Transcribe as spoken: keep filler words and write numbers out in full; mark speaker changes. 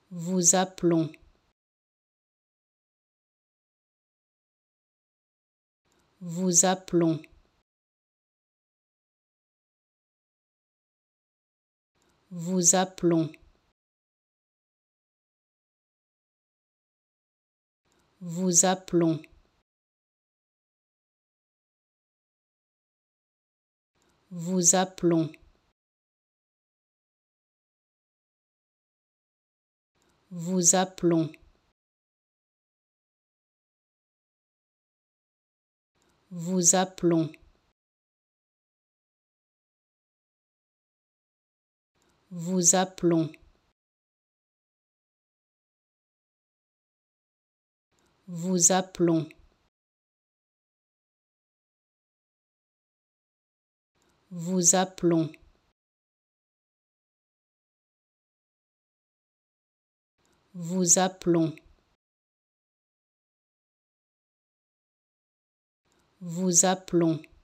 Speaker 1: vous appelons, vous appelons, vous appelons, vous appelons, vous appelons, vous appelons, vous appelons, vous appelons, vous appelons, vous appelons, vous appelons, vous appelons.